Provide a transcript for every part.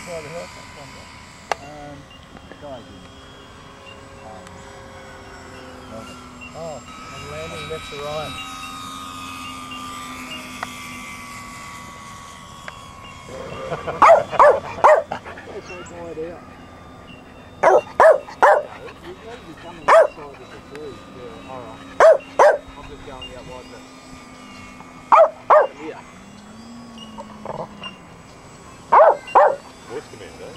side of the house? Oh, I'm landing left to right. That's all died out. You need to be coming this side of the tree. Yeah, alright. I'm just going out like that. Here. Voice command, eh?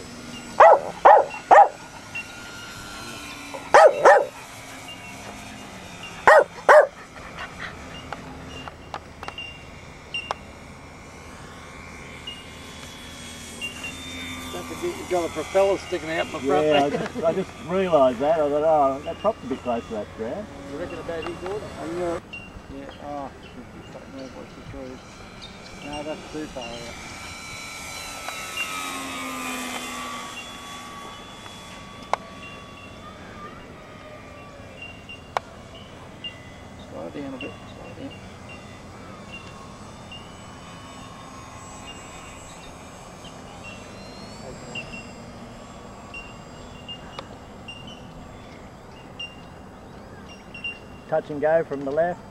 You've got a propeller sticking out in the front. Yeah, I just realised that. I thought, oh, that prop's a bit close to that ground. You reckon about his order? Yeah, oh, what's the tree? No, that's too far out. Slow down a bit, slow down. Touch and go from the left.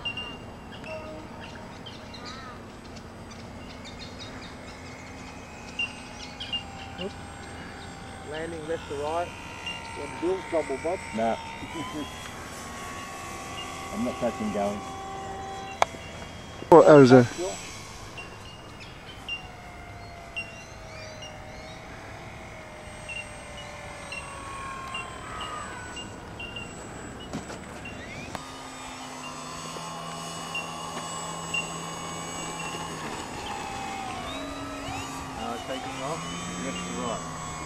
Oops. Landing left to right. Got Bill's trouble, Bob. No. I'm not touching going. What was it? Taking off, left to right.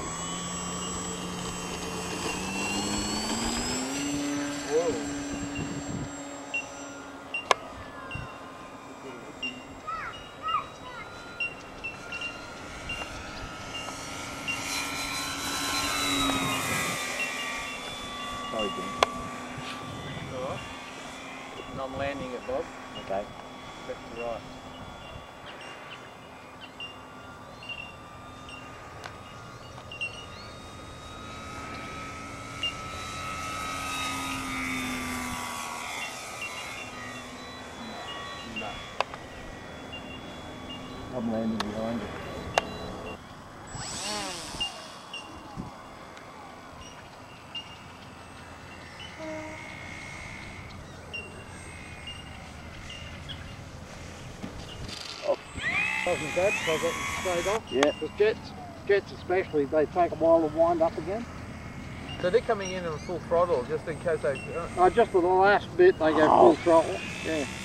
Whoa. Sorry, Jim. Alright. And I'm landing it, Bob. Okay. Left to right. No. I'm landing behind you. Wasn't bad, so I got them straight off. Yeah. The jets especially, they take a while to wind up again. So they're coming in at full throttle just in case they... Just for the last bit they go full throttle. Yeah.